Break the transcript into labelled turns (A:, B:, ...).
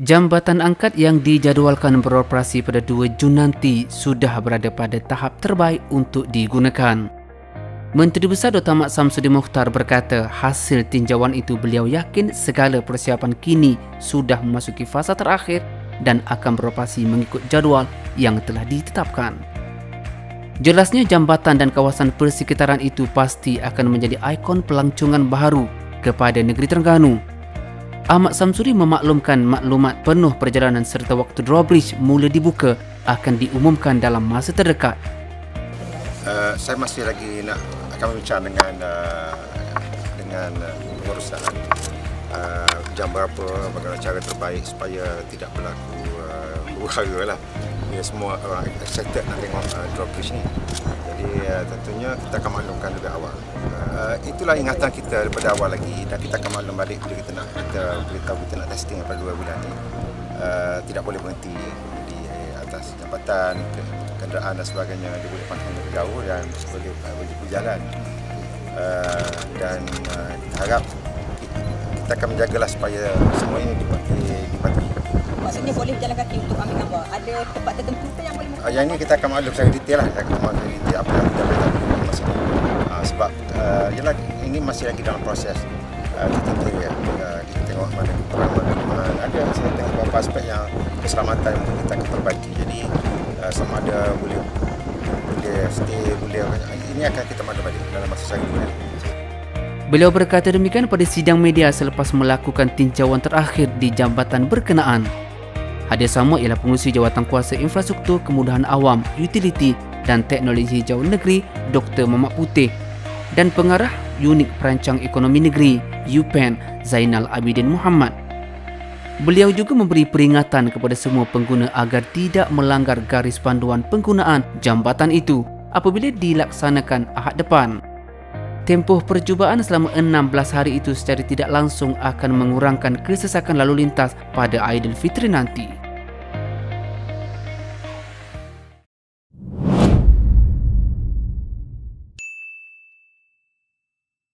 A: Jambatan angkat yang dijadualkan beroperasi pada 2 Jun nanti sudah berada pada tahap terbaik untuk digunakan. Menteri Besar Dr. Ahmad Samsudin Mokhtar berkata hasil tinjauan itu beliau yakin segala persiapan kini sudah memasuki fasa terakhir dan akan beroperasi mengikut jadual yang telah ditetapkan. Jelasnya jambatan dan kawasan persekitaran itu pasti akan menjadi ikon pelancongan baharu kepada negeri Terengganu. Ahmad Samsudin memaklumkan maklumat penuh perjalanan serta waktu drawbridge mula dibuka akan diumumkan dalam masa terdekat.
B: Saya masih lagi akan berbincang dengan pengurusan jam berapa, bagaimana cara terbaik supaya tidak berlaku huru-hara lah. Ya, semua orang excited nak tengok drawbridge ni. Jadi tentunya kita akan maklumkan lebih awal. Itulah ingatan kita daripada awal lagi, dan kita akan maklum balik bila kita beritahu kita nak testing pada 2 bulan ni. Tidak boleh berhenti di atas jambatan, kenderaan dan sebagainya dia boleh pantang lebih jauh dan boleh berjalan. Dan kita harap kita akan menjagalah supaya semua ini dipatuhi.
C: Maksudnya boleh berjalan kaki untuk ambil gambar. Ada tempat tertentu ke yang boleh?
B: Yang ini kita akan maklum secara detail lah. Kita akan maklum detail apa yang kita boleh tahu masa ini. Sebab ini masih lagi dalam proses tertentu ya. Kita tengok mana kekurangan ada. Saya tengok beberapa aspek yang keselamatan yang kita akan perbaiki. Jadi sama ada boleh stay, ini akan kita maklum balik dalam masa sehari dua.
A: Beliau berkata demikian pada sidang media selepas melakukan tinjauan terakhir di jambatan berkenaan. Hadir sama ialah Pengerusi Jawatankuasa Infrastruktur Kemudahan Awam, Utiliti dan Teknologi Hijau Negeri Dr. Mamat Putih dan Pengarah Unit Perancang Ekonomi Negeri UPEN Zainal Abidin Muhammad. Beliau juga memberi peringatan kepada semua pengguna agar tidak melanggar garis panduan penggunaan jambatan itu apabila dilaksanakan Ahad depan. Tempoh percubaan selama 16 hari itu secara tidak langsung akan mengurangkan kesesakan lalu lintas pada Aidilfitri nanti.